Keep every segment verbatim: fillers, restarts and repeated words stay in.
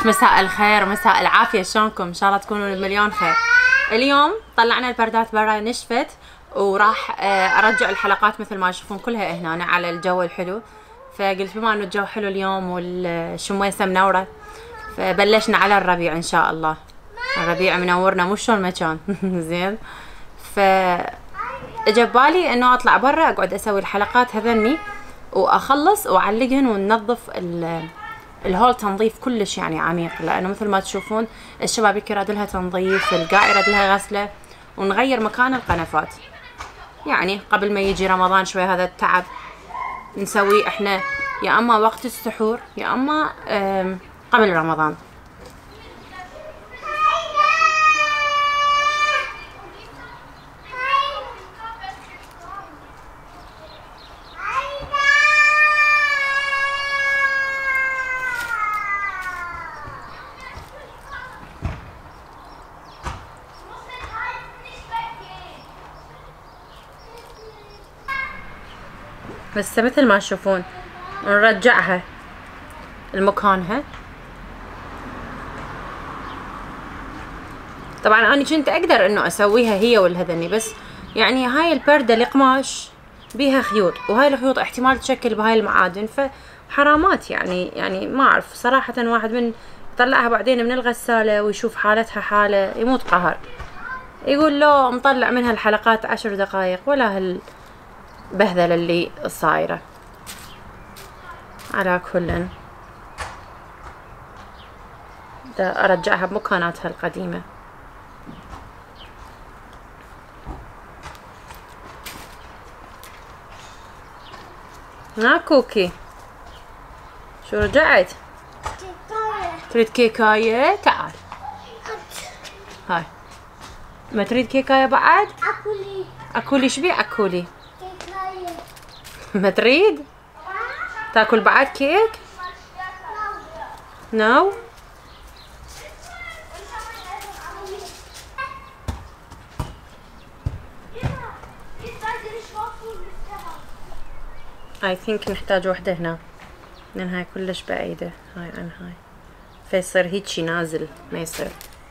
مساء الخير مساء العافية، شلونكم؟ ان شاء الله تكونوا بمليون خير. اليوم طلعنا البردات برا نشفت، وراح ارجع الحلقات مثل ما تشوفون كلها هنا على الجو الحلو. فقلت بما انه الجو حلو اليوم والشمويسة منورة، فبلشنا على الربيع ان شاء الله. الربيع منورنا مو شلون ما كان. زين، ف اجى ببالي انه اطلع برا اقعد اسوي الحلقات هذني واخلص واعلقهن وننظف الهول تنظيف كلش يعني عميق، لانه مثل ما تشوفون الشبابيك يراد لها تنظيف، القاع يراد لها غسله، ونغير مكان القنفات. يعني قبل ما يجي رمضان شوي هذا التعب نسويه احنا يا اما وقت السحور يا اما قبل رمضان. بس مثل ما تشوفون نرجعها لمكانها. طبعا انا كنت اقدر انه اسويها هي والهذني، بس يعني هاي البردة القماش بيها خيوط، وهاي الخيوط احتمال تشكل بهاي المعادن، فحرامات يعني يعني ما اعرف صراحة. واحد من يطلعها بعدين من الغسالة ويشوف حالتها حالة يموت قهر، يقول له مطلع منها الحلقات عشر دقايق ولا هال بهذلة اللي صايرة. على كل دا ارجعها بمكاناتها القديمة. ها كوكي، شو رجعت؟ تريد كيكاية؟ تعال هاي. ما تريد كيكاية بعد؟ اكولي اكولي شبي اكولي؟ ما تريد تاكل بعد كيك؟ نو. اي ثينك نحتاج وحده هنا، لان هاي كلش بعيدة هاي عن هاي، فيصير هيجي نازل ما يصير.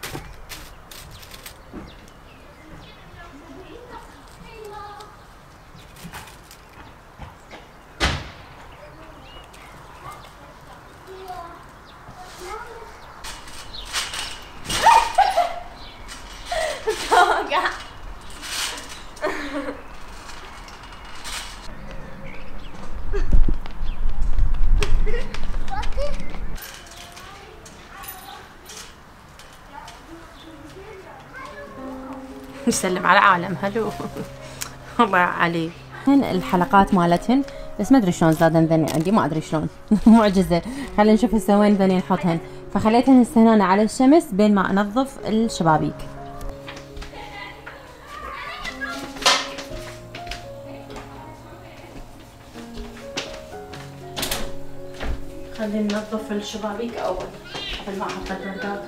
نسلم على عالم هلو. الله علي. هن الحلقات مالتهن، بس ما ادري شلون زادن ذني عندي، ما ادري شلون. معجزه. خلينا نشوف هسه وين ذني نحطهن. فخليتهن هسه هنا على الشمس بين ما انظف الشبابيك. خلينا ننظف الشبابيك اول قبل ما احط البردات.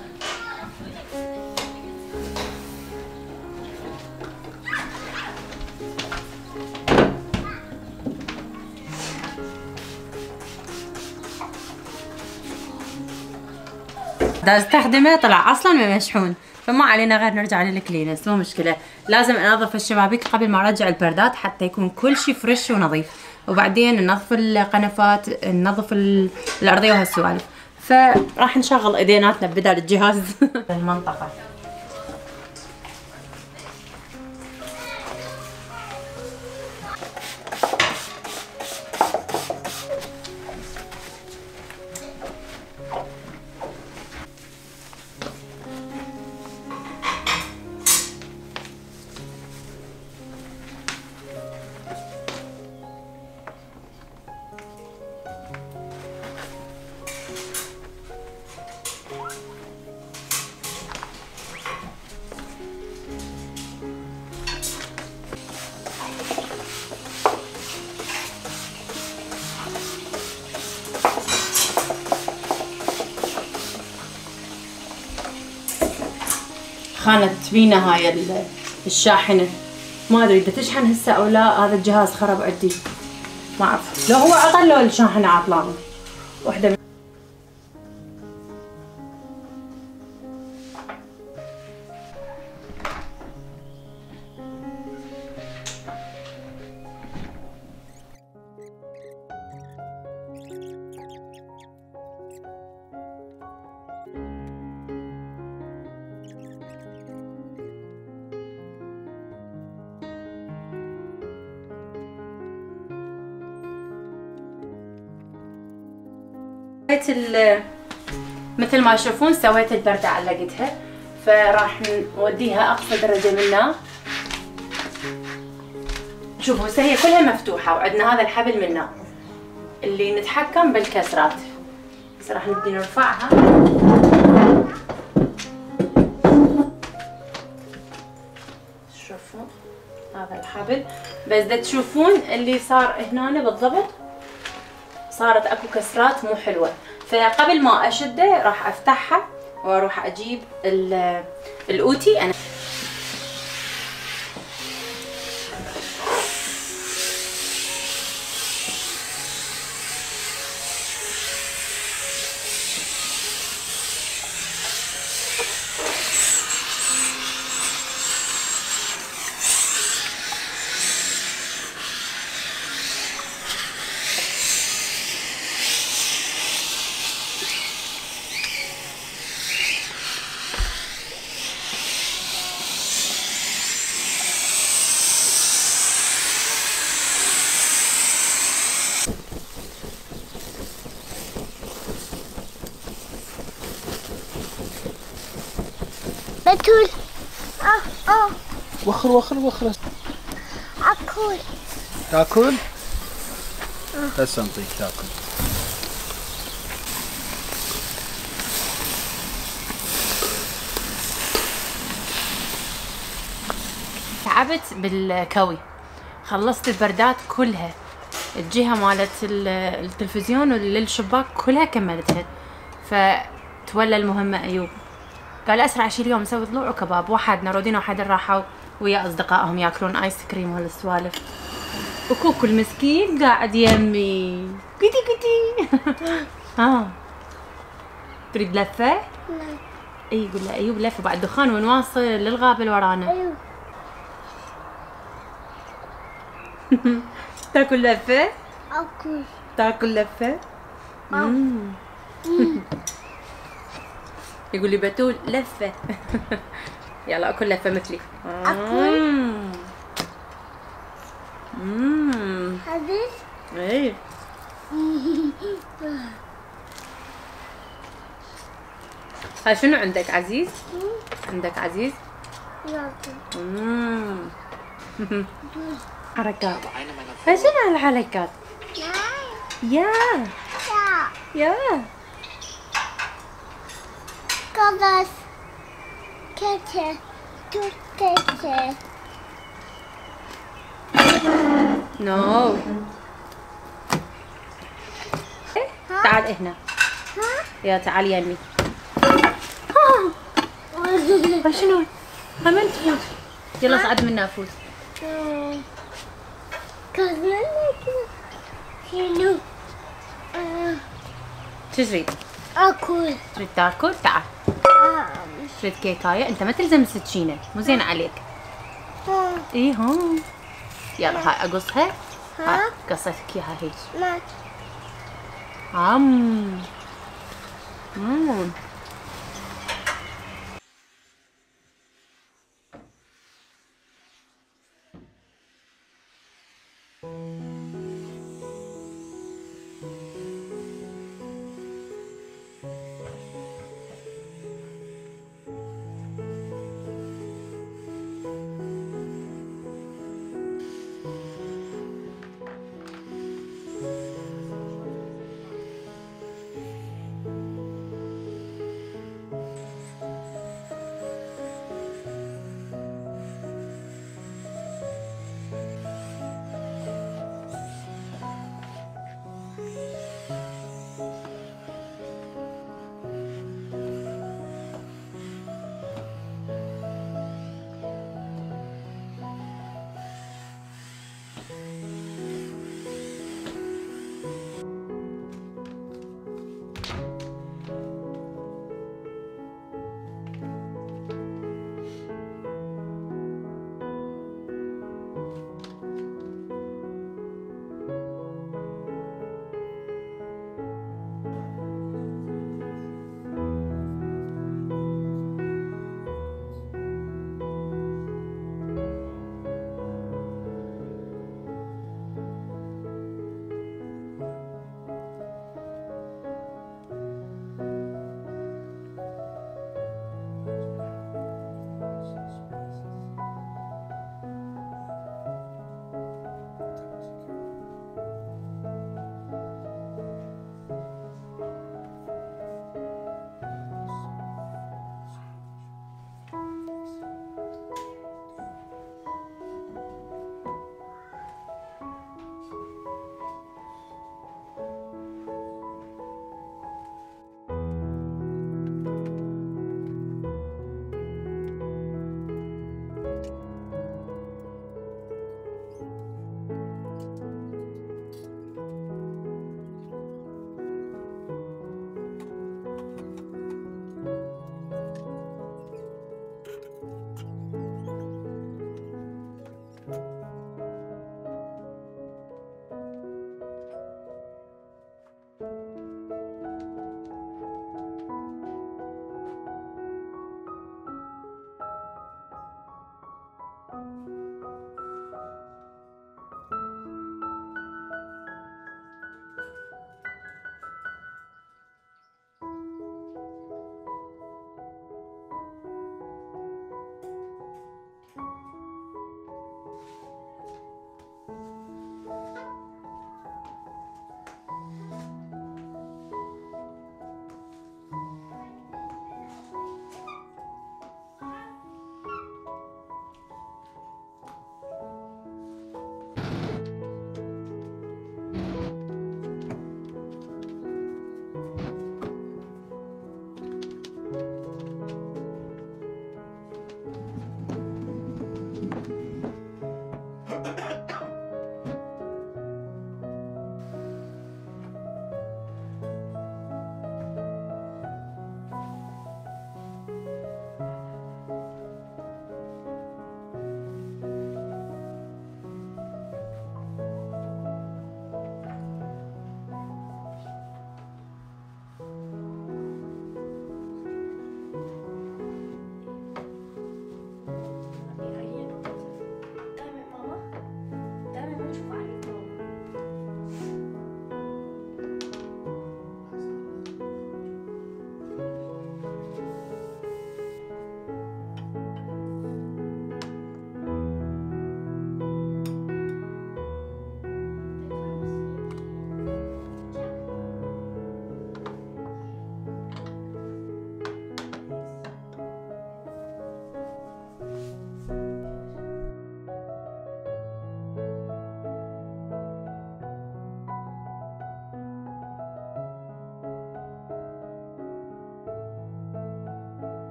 دا استخدمه طلع اصلا مشحون، فما علينا غير نرجع للكلينس، مو مشكله. لازم انظف الشبابيك قبل ما ارجع البردات حتى يكون كل شيء فريش ونظيف، وبعدين ننظف القنفات، ننظف الارضيه وهالسوالف. فراح نشغل ايديناتنا بدل الجهاز. المنطقه خانت بينا هاي الشاحنة، ما ادري اذا تشحن هسه او لا. هذا الجهاز خرب عندي، ما اعرف لو هو عطل لو الشاحنة عطلانة وحدة. مثل ما تشوفون سويت البردة علقتها، فراح نوديها اقصى درجة منها. شوفوا هسه هي كلها مفتوحة وعندنا هذا الحبل منه اللي نتحكم بالكسرات. هسه راح نبدي نرفعها. شوفوا هذا الحبل، بس دا تشوفون اللي صار هنا بالضبط صارت اكو كسرات مو حلوة، فقبل ما اشده راح افتحها واروح اجيب الاوتي. انا بتول. اه اه وخر وخر وخر. اكل. تاكل؟ هسه نعطيك تاكل. تعبت بالكوي، خلصت البردات كلها، الجهة مالت التلفزيون وللشباك كلها كملتها، فتولى المهمة أيوب. قال أسرع شي اليوم نسوي ضلوع وكباب. وحدنا رودين وحدين راحوا ويا أصدقائهم ياكلون آيس كريم وهالسوالف، وكوكو المسكين قاعد يمي كتي كتي. ها تريد لفة؟ نعم. اي قول له أيوب لفة بعد دخان ونواصل للغابة اللي ورانا. ايوه. تاكل لفة؟ اكل. تاكل لفة؟ امم يقول لي بتول لفة. يلا اكل لفة مثلي. اكل. امم حبيب. ايه هاي شنو عندك عزيز؟ عندك عزيز؟ امم حركات. هاي شنو هالحركات؟ يا يا خلاص. كتة توتة. نو تعال هنا. يا تعال يمي. هاي شنو؟ هاي من تفوت؟ يلا صعد منا فوت. شنو؟ شو تريد؟ اكل. تريد تاكل؟ تعال. تريد كيكاية؟ انت ما تلزم السكينة، مو زين عليك. اي هون. يلا هاي اقصها. ها قصيتك اياها هيك. ما عم مم.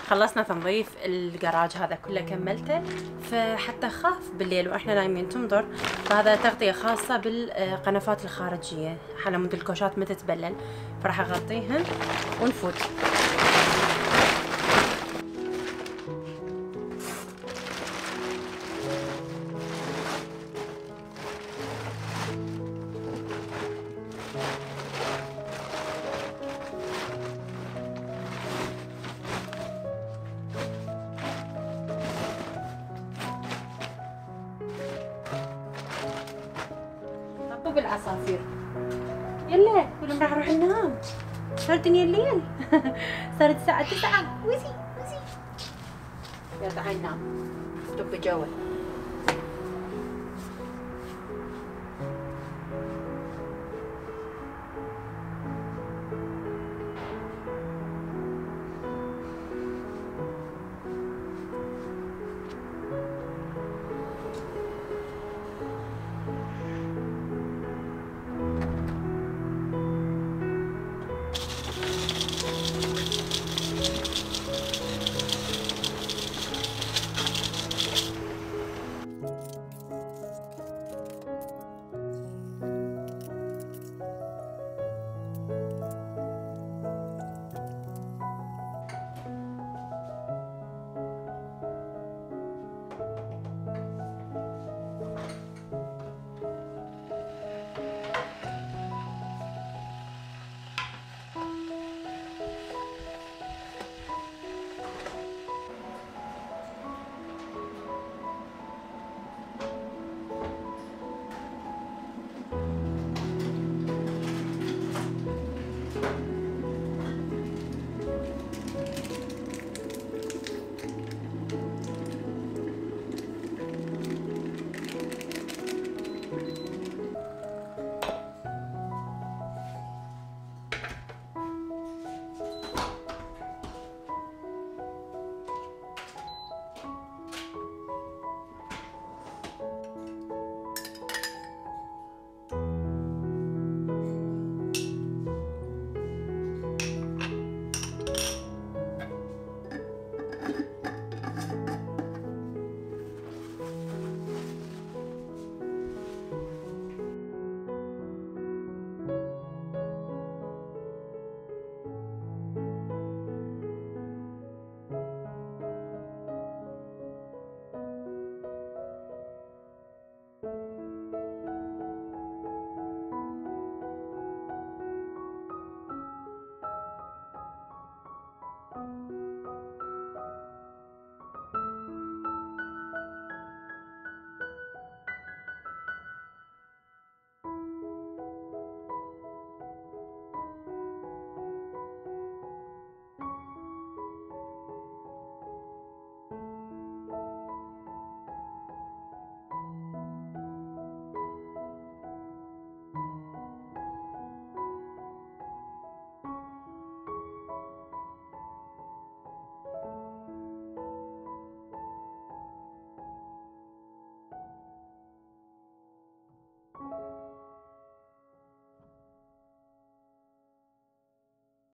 خلصنا تنظيف الجراج هذا كله كملته، فحتى خاف بالليل واحنا نايمين تمطر، فهذا تغطية خاصة بالقنفات الخارجية على مود الكوشات ما تتبلل، فراح اغطيهن ونفوت. طبوا بالعصافير. يلا قولوا راح نروح ننام، صار دنيا الليل. صارت الساعة تسعة. وزي وزي يلا تعال نام، طب جوه.